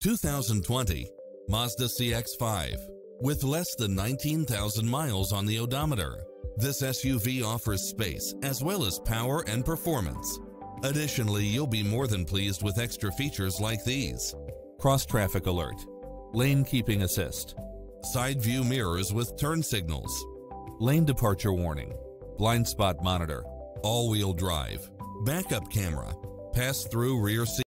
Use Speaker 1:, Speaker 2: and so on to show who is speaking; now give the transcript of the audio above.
Speaker 1: 2020 Mazda CX-5. With less than 19,000 miles on the odometer, this SUV offers space as well as power and performance. Additionally, you'll be more than pleased with extra features like these: cross-traffic alert, lane keeping assist, side view mirrors with turn signals, lane departure warning, blind spot monitor, all-wheel drive, backup camera, pass-through rear seat.